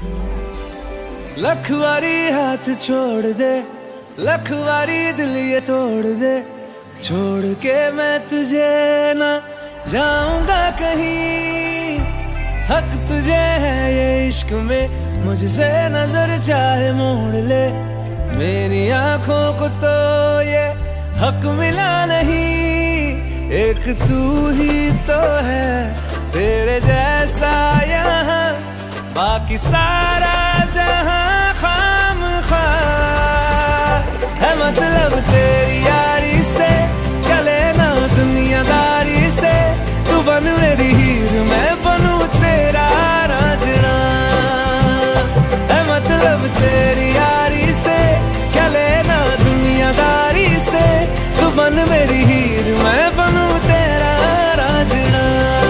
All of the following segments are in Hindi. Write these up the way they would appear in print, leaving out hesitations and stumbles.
लखवारी हाथ छोड़ दे, लखवारी दिल ये तोड़ दे, छोड़ के मैं तुझे ना जाऊंगा कहीं। हक तुझे है ये इश्क में, मुझसे नजर चाहे मोड़ ले, मेरी आंखों को तो ये हक मिला नहीं। एक तू ही तो है तेरे जैसा यहाँ, बाकी सारा जहां खामखा है। मतलब तेरी यारी से क्या लेना दुनियादारी से, तू बन मेरी हीर मैं बनूं तेरा रांझना है। मतलब तेरी यारी से क्या लेना दुनियादारी से, तू बन मेरी हीर मैं बनूं तेरा रांझना।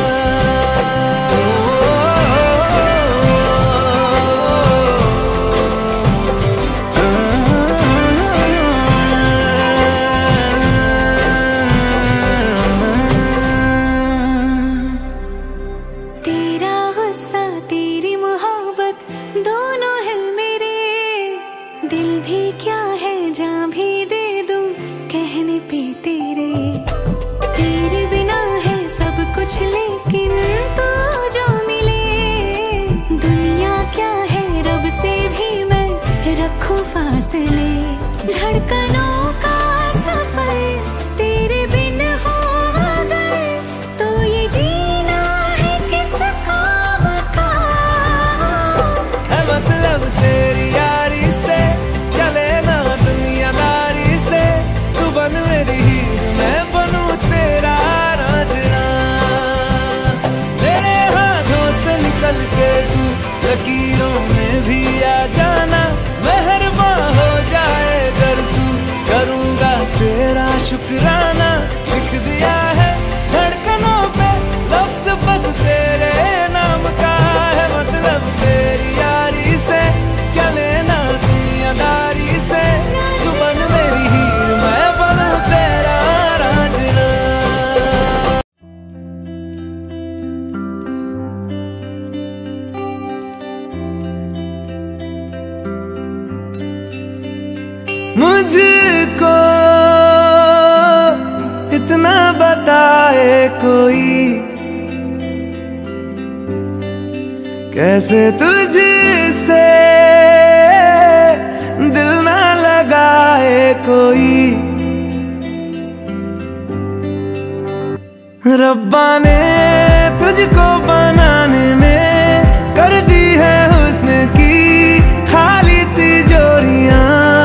लेकिन तू जो मिले, दुनिया क्या है रब से भी मैं रखूं फासले। धड़कनों का सफर तेरे बिन हो अगर, तो ये जीना है किस काम का है। मतलब तेरी यारी से क्या लेना दुनियादारी से, तू बन मेरी हीर मैं बनूं तेरा रांझना। निकल के तू लकीरों में भी आ जाना, मेहरबान हो जाए अगर तू, करूँगा तेरा शुक्राना। लिख दिया है धड़कनों पे लफ्ज बस तेरे नाम का है। मतलब तेरी यारी से क्या लेना दुनियादारी से, तू बन मेरी हीर मैं बनूं तेरा रांझना। मुझको इतना बताए कोई, कैसे तुझसे दिल ना लगाए कोई। रब्बा ने तुझको बनाने में कर दी है हुस्न की खाली तिजोरियां,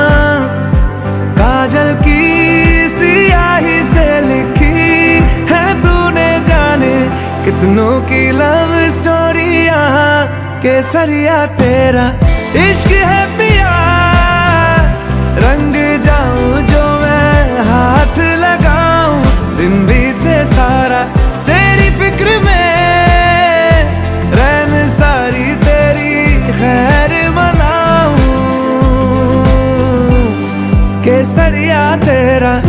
काजल की सियाही से लिखी है तूने जाने कितनों की लव स्टोरियां। केसरिया तेरा इश्क है पिया, रंग जाऊं जो मैं हाथ लगाऊं, दिन बीते सारा तेरी फिक्र में, रैन सारी तेरी खैर मनाऊं। केसरिया तेरा